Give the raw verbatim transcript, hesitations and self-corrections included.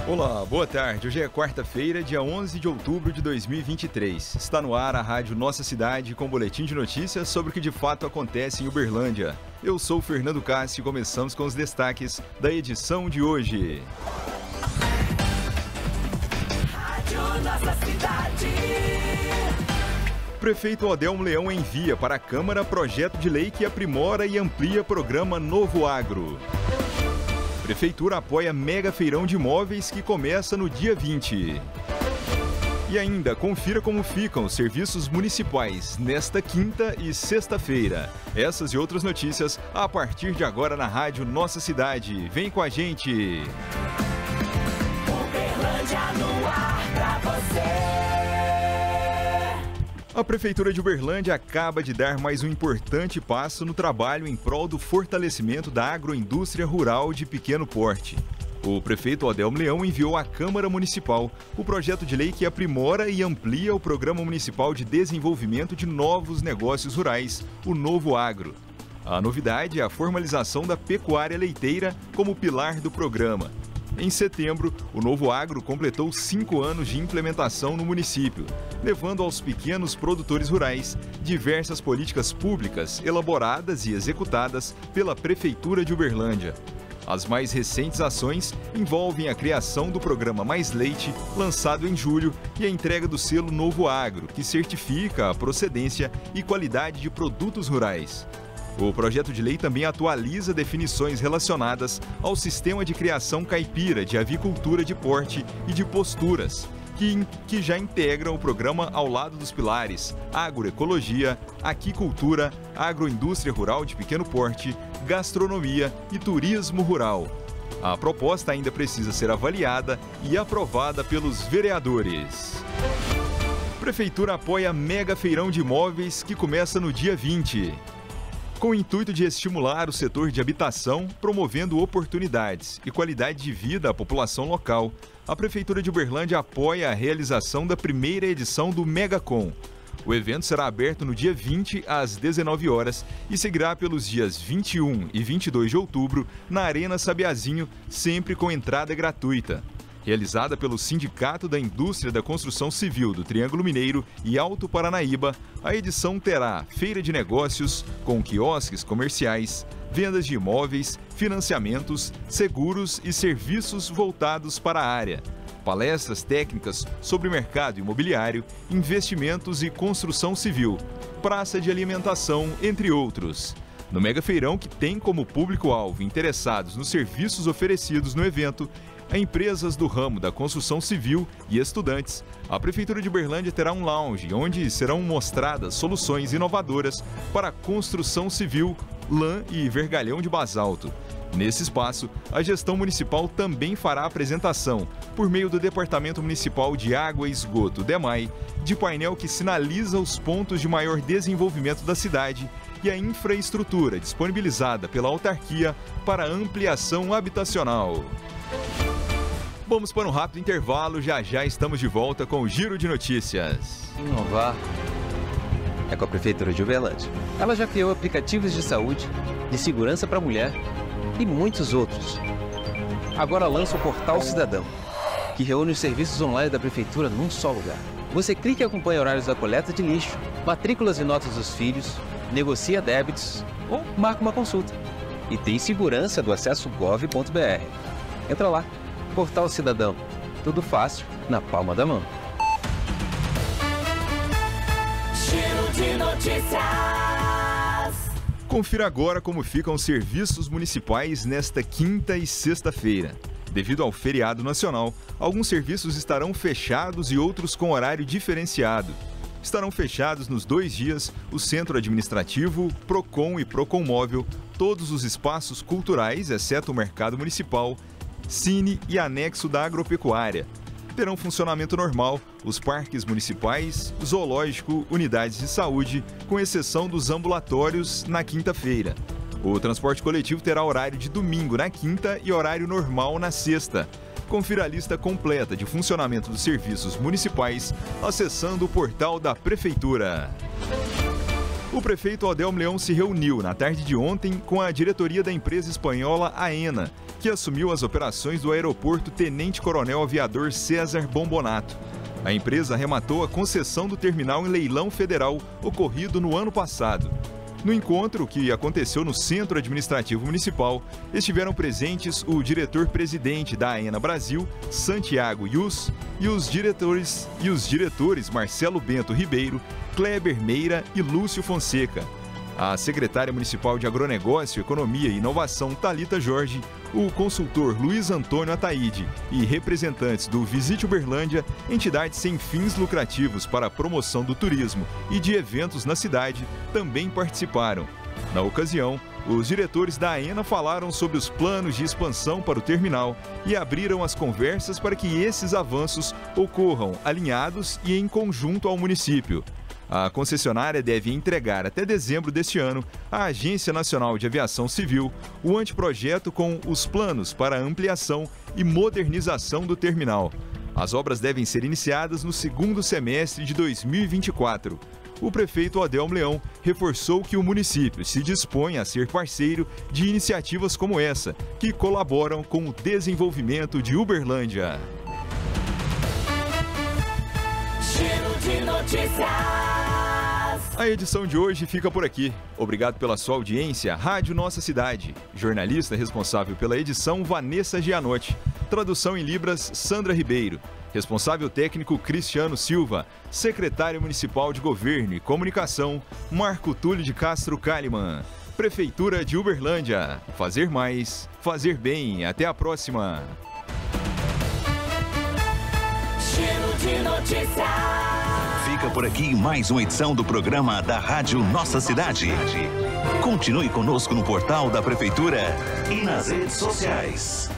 Olá, boa tarde. Hoje é quarta-feira, dia onze de outubro de dois mil e vinte e três. Está no ar a Rádio Nossa Cidade com um boletim de notícias sobre o que de fato acontece em Uberlândia. Eu sou o Fernando Cássio e começamos com os destaques da edição de hoje. Rádio Nossa Cidade. Prefeito Odelmo Leão envia para a Câmara projeto de lei que aprimora e amplia programa Novo Agro. Prefeitura apoia mega feirão de imóveis que começa no dia vinte. E ainda, confira como ficam os serviços municipais nesta quinta e sexta-feira. Essas e outras notícias a partir de agora na Rádio Nossa Cidade. Vem com a gente! Uberlândia no ar pra você. A Prefeitura de Uberlândia acaba de dar mais um importante passo no trabalho em prol do fortalecimento da agroindústria rural de pequeno porte. O prefeito Odelmo Leão enviou à Câmara Municipal o projeto de lei que aprimora e amplia o Programa Municipal de Desenvolvimento de Novos Negócios Rurais, o Novo Agro. A novidade é a formalização da pecuária leiteira como pilar do programa. Em setembro, o Novo Agro completou cinco anos de implementação no município, levando aos pequenos produtores rurais diversas políticas públicas elaboradas e executadas pela Prefeitura de Uberlândia. As mais recentes ações envolvem a criação do programa Mais Leite, lançado em julho, e a entrega do selo Novo Agro, que certifica a procedência e qualidade de produtos rurais. O projeto de lei também atualiza definições relacionadas ao sistema de criação caipira de avicultura de porte e de posturas, que, que já integra o programa ao lado dos pilares agroecologia, aquicultura, agroindústria rural de pequeno porte, gastronomia e turismo rural. A proposta ainda precisa ser avaliada e aprovada pelos vereadores. Prefeitura apoia mega feirão de imóveis que começa no dia vinte. Com o intuito de estimular o setor de habitação, promovendo oportunidades e qualidade de vida à população local, a Prefeitura de Uberlândia apoia a realização da primeira edição do Megacom. O evento será aberto no dia vinte, às dezenove horas, e seguirá pelos dias vinte e um e vinte e dois de outubro na Arena Sabiazinho, sempre com entrada gratuita. Realizada pelo Sindicato da Indústria da Construção Civil do Triângulo Mineiro e Alto Paranaíba, a edição terá feira de negócios com quiosques comerciais, vendas de imóveis, financiamentos, seguros e serviços voltados para a área, palestras técnicas sobre mercado imobiliário, investimentos e construção civil, praça de alimentação, entre outros. No Mega Feirão, que tem como público-alvo interessados nos serviços oferecidos no evento, a empresas do ramo da construção civil e estudantes, a Prefeitura de Uberlândia terá um lounge onde serão mostradas soluções inovadoras para a construção civil, lã e vergalhão de basalto. Nesse espaço, a gestão municipal também fará apresentação, por meio do Departamento Municipal de Água e Esgoto, DEMAI, de painel que sinaliza os pontos de maior desenvolvimento da cidade e a infraestrutura disponibilizada pela autarquia para ampliação habitacional. Vamos para um rápido intervalo, já já estamos de volta com o Giro de Notícias. Inovar é com a Prefeitura de Uberlândia. Ela já criou aplicativos de saúde, de segurança para a mulher e muitos outros. Agora lança o Portal Cidadão, que reúne os serviços online da Prefeitura num só lugar. Você clica e acompanha horários da coleta de lixo, matrículas e notas dos filhos, negocia débitos ou marca uma consulta. E tem segurança do acesso gov ponto br. Entra lá. Portal Cidadão. Tudo fácil, na palma da mão. Giro de notícias. Confira agora como ficam os serviços municipais nesta quinta e sexta-feira. Devido ao feriado nacional, alguns serviços estarão fechados e outros com horário diferenciado. Estarão fechados nos dois dias o Centro Administrativo, Procon e Procon Móvel, todos os espaços culturais, exceto o Mercado Municipal, Cine e anexo da agropecuária. Terão funcionamento normal os parques municipais, zoológico, unidades de saúde, com exceção dos ambulatórios na quinta-feira. O transporte coletivo terá horário de domingo na quinta e horário normal na sexta. Confira a lista completa de funcionamento dos serviços municipais acessando o portal da Prefeitura. O prefeito Odelmo Leão se reuniu na tarde de ontem com a diretoria da empresa espanhola Aena que assumiu as operações do aeroporto Tenente Coronel Aviador César Bombonato. A empresa arrematou a concessão do terminal em leilão federal ocorrido no ano passado. No encontro, que aconteceu no Centro Administrativo Municipal, estiveram presentes o diretor-presidente da AENA Brasil, Santiago Yus, e os diretores, e os diretores Marcelo Bento Ribeiro, Kleber Meira e Lúcio Fonseca. A secretária municipal de Agronegócio, Economia e Inovação, Thalita Jorge, o consultor Luiz Antônio Ataíde e representantes do Visite Uberlândia, entidade sem fins lucrativos para a promoção do turismo e de eventos na cidade, também participaram. Na ocasião, os diretores da AENA falaram sobre os planos de expansão para o terminal e abriram as conversas para que esses avanços ocorram alinhados e em conjunto ao município. A concessionária deve entregar até dezembro deste ano à Agência Nacional de Aviação Civil o anteprojeto com os planos para a ampliação e modernização do terminal. As obras devem ser iniciadas no segundo semestre de dois mil e vinte e quatro. O prefeito Adelmo Leão reforçou que o município se dispõe a ser parceiro de iniciativas como essa, que colaboram com o desenvolvimento de Uberlândia. Giro de notícias. A edição de hoje fica por aqui. Obrigado pela sua audiência. Rádio Nossa Cidade. Jornalista responsável pela edição, Vanessa Gianotti. Tradução em Libras, Sandra Ribeiro. Responsável técnico, Cristiano Silva. Secretário Municipal de Governo e Comunicação, Marco Túlio de Castro Kalimann. Prefeitura de Uberlândia. Fazer mais, fazer bem. Até a próxima. Giro de notícias. Fica por aqui mais uma edição do programa da Rádio Nossa Cidade. Continue conosco no portal da Prefeitura e nas redes sociais.